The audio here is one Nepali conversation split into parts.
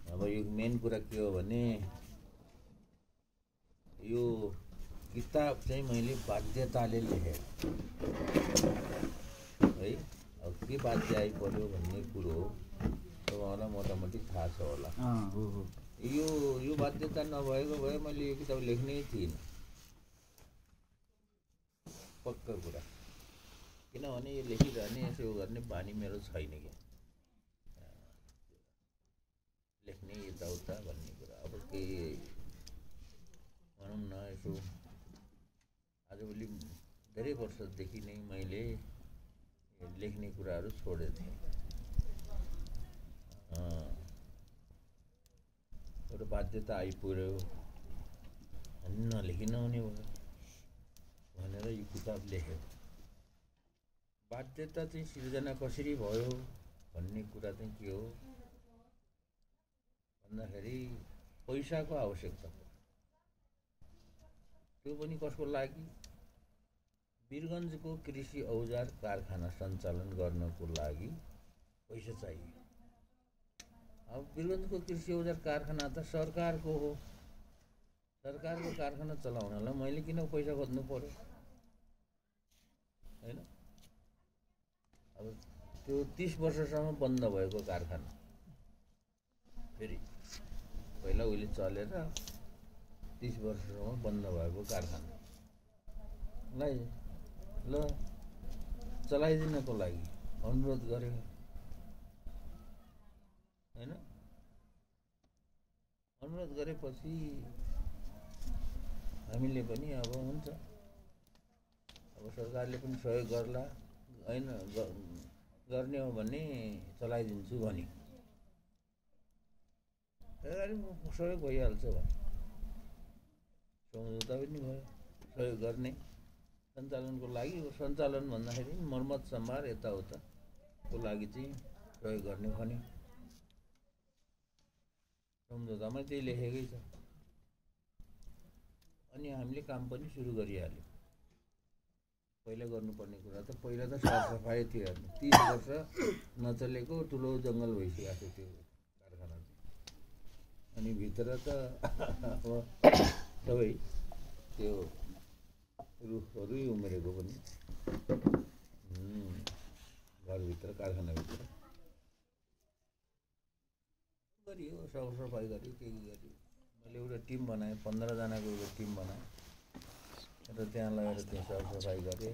अब यो मेन कुरा के हो भने यो किताब चाहिँ मैले बाध्यताले लेखेँ है। अब के बाध्य आइपर्यो भन्ने कुरो तपाईँहरूलाई मोटामोटी थाहा छ होला। यो बाध्यता नभएको भए मैले यो किताब लेख्नै थिइनँ, पक्का कुरा। किनभने यो लेखिरहने यसो गर्ने बानी मेरो छैन क्या, लेख्ने यताउता भन्ने कुरा। अब के भनौँ न, यसो आजभोलि धेरै वर्षदेखि नै मैले लेख्ने कुराहरू छोडेको थिएँ। एउटा बाध्यता आइपुग्यो, नलेखि नहुने भयो भनेर यो किताब लेखेँ। बाध्यता चाहिँ सिर्जना कसरी भयो भन्ने कुरा चाहिँ के हो भन्दाखेरि पैसाको आवश्यकता पर्यो। त्यो पनि कसको लागि? वीरगञ्जको कृषि औजार कारखाना सञ्चालन गर्नको लागि पैसा चाहियो। अब वीरगञ्जको कृषि औजार कारखाना त सरकारको हो, सरकारको कारखाना चलाउनलाई मैले किन पैसा खोज्नु पर्यो हैन? अब त्यो 30 वर्षसम्म बन्द भएको कारखाना फेरि पहिला उहिले चलेर 30 वर्षसम्म बन्द भएको कारखानालाई ल चलाइदिनको लागि अनुरोध गरे हैन। अनुरोध गरेपछि हामीले पनि अब हुन्छ, अब सरकारले पनि सहयोग गर्ला हैन, गर्ने हो भने चलाइदिन्छु भने सहयोग भइहाल्छ भने सम्झौता पनि भयो। सहयोग गर्ने सञ्चालनको लागि, सञ्चालन भन्दाखेरि मर्मत सम्भार यताउताको लागि चाहिँ सहयोग गर्ने भन्यो। सम्झौतामा त्यही लेखेकै छ। अनि हामीले काम पनि सुरु गरिहाल्यौँ। पहिला गर्नुपर्ने कुरा त पहिला त सरसफाइ थियो। 30 वर्ष नचलेको ठुलो जङ्गल भइसकेको थियो त्यो कारखाना। अनि भित्र त अब सबै त्यो रुखहरू उम्रेको पनि घरभित्र कारखानाभित्र गरियो, सरसफाइ गरियो, के गरियो। मैले एउटा टिम बनाएँ, 15 जनाको एउटा टिम बनाएँ र त्यहाँ लगेर त्यहाँ सरसफाइ गरेँ।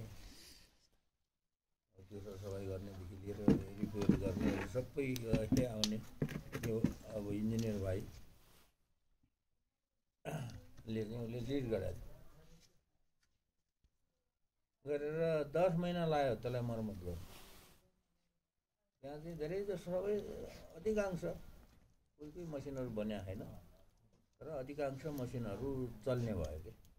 त्यो सरसफाइ गर्नेदेखि लिएर रिपेयर गर्ने सबै त्यहाँ आउने त्यो अब इन्जिनियर भाइ ले चाहिँ उसले लिड गरेर 10 महिना लाग्यो त्यसलाई मर्मत गर्नु। त्यहाँ चाहिँ धेरै जसो सबै अधिकांश कोही कोही मसिनहरू बन्या छैन, तर अधिकांश मसिनहरू चल्ने भयो कि